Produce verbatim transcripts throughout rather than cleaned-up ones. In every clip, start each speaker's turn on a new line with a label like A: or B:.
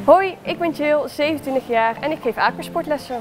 A: Hoi, ik ben Jill, zevenentwintig jaar en ik geef aquasportlessen.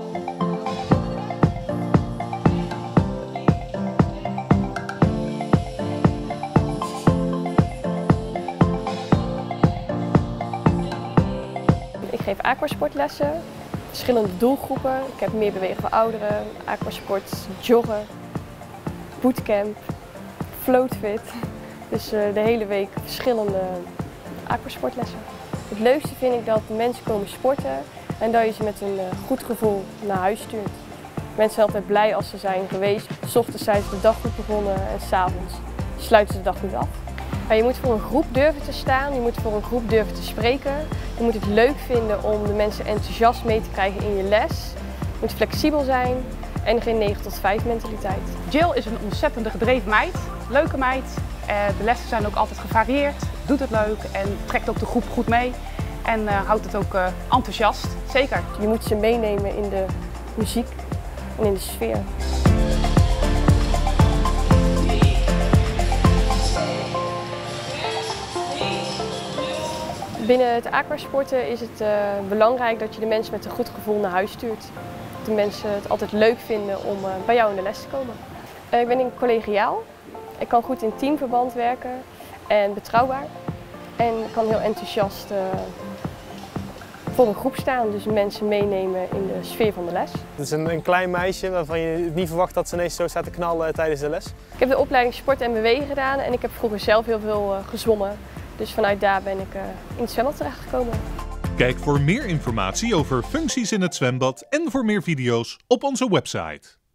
A: Ik geef aquasportlessen, verschillende doelgroepen. Ik heb meer bewegen voor ouderen, aquasport, joggen, bootcamp, floatfit. Dus uh, de hele week verschillende aquasportlessen. Het leukste vind ik dat mensen komen sporten en dat je ze met een uh, goed gevoel naar huis stuurt. Mensen zijn altijd blij als ze zijn geweest. 's Ochtends zijn ze de dag goed begonnen en 's avonds sluiten ze de dag goed af. Maar je moet voor een groep durven te staan, je moet voor een groep durven te spreken. Je moet het leuk vinden om de mensen enthousiast mee te krijgen in je les. Je moet flexibel zijn en geen negen tot vijf mentaliteit.
B: Jill is een ontzettende gedreven meid, leuke meid. De lessen zijn ook altijd gevarieerd, doet het leuk en trekt ook de groep goed mee. En uh, houdt het ook uh, enthousiast, zeker.
A: Je moet ze meenemen in de muziek en in de sfeer. Binnen het aquasporten is het uh, belangrijk dat je de mensen met een goed gevoel naar huis stuurt. Dat de mensen het altijd leuk vinden om uh, bij jou in de les te komen. Uh, ik ben in collegiaal. Ik kan goed in teamverband werken en betrouwbaar. En ik kan heel enthousiast uh, voor een groep staan, dus mensen meenemen in de sfeer van de les.
C: Het is een, een klein meisje waarvan je niet verwacht dat ze ineens zo staat te knallen tijdens de les.
A: Ik heb de opleiding sport en bewegen gedaan en ik heb vroeger zelf heel veel uh, gezwommen. Dus vanuit daar ben ik uh, in het zwembad terechtgekomen.
D: Kijk voor meer informatie over functies in het zwembad en voor meer video's op onze website.